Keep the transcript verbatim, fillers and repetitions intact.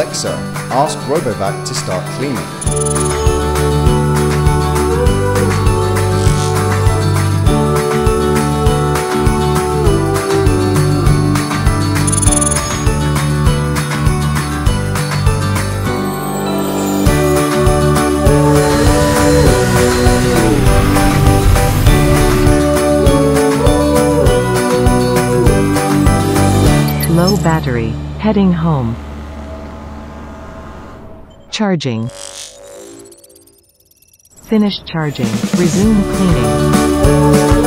Alexa, ask RoboVac to start cleaning. Low battery. Heading home. Charging. Finished charging. Resume cleaning.